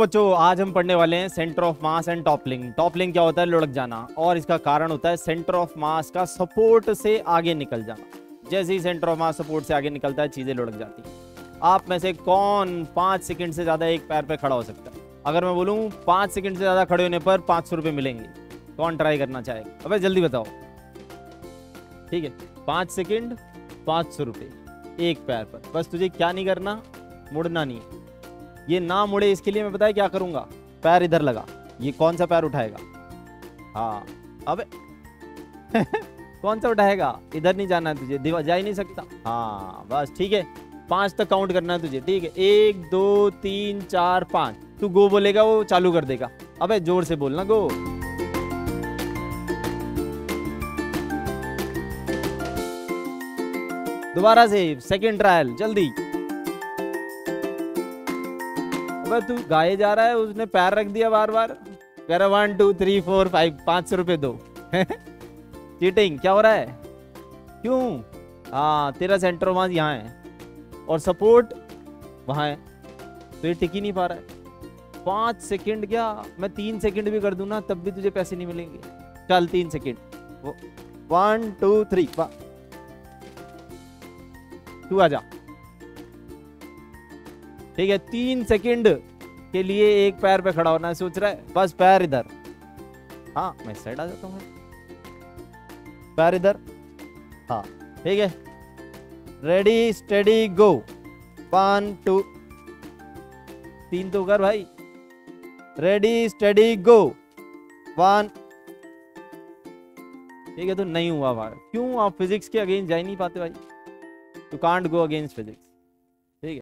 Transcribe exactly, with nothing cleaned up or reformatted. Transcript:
बच्चों आज हम पढ़ने वाले हैं centre of mass and toppling. Toppling क्या होता है? लुढ़क जाना, और इसका कारण होता है सेंटर ऑफ मास का सपोर्ट से आगे निकल जाना। जैसे ही सेंटर ऑफ मास सपोर्ट से आगे निकलता है चीजें लुढ़क जाती हैं। आप में से कौन पाँच सेकंड से ज्यादा एक पैर पे खड़ा हो सकता है? अगर मैं बोलूँ पाँच सेकंड से ज्यादा खड़े होने पर पाँच सौ रुपये मिलेंगे, कौन ट्राई करना चाहेगा? अबे जल्दी बताओ। ठीक है, पाँच सेकंड पाँच सौ रुपये एक पैर पर। बस तुझे क्या नहीं करना, मुड़ना नहीं है। ये ना मुड़े इसके लिए मैं पता है क्या करूंगा? पैर इधर लगा, ये कौन सा पैर उठाएगा? हाँ अबे कौन सा उठाएगा? इधर नहीं जाना है तुझे, जा ही नहीं सकता। हाँ बस ठीक है, पांच तक काउंट करना है तुझे। ठीक है, एक दो तीन चार पांच। तू गो बोलेगा वो चालू कर देगा। अबे जोर से बोलना गो। दोबारा से सेकंड ट्रायल जल्दी। अबे तू गाए जा रहा है, उसने पैर रख दिया बार बार। कह रहा one two three four five, पांच सौ रुपये दो। चीटिंग क्या हो रहा है? क्यों? हाँ तेरा सेंटर ऑफ मास यहाँ है और सपोर्ट वहाँ है, तो ये टिक ही नहीं पा रहा है। पांच सेकंड क्या, मैं तीन सेकंड भी कर दूं ना तब भी तुझे पैसे नहीं मिलेंगे। चल तीन सेकंड, वन टू थ्री, तू आजा। ठीक है, तीन सेकंड के लिए एक पैर पे खड़ा होना है, सोच रहा है? बस पैर इधर। हाँ मैं साइड आ जाता हूँ, पैर इधर। हाँ ठीक है, ready steady go. One two तीन तो कर भाई। Ready steady go. वन। ठीक है, तो नहीं हुआ भाई। क्यों? आप फिजिक्स के अगेंस्ट जा ही नहीं पाते भाई। You can't go against physics.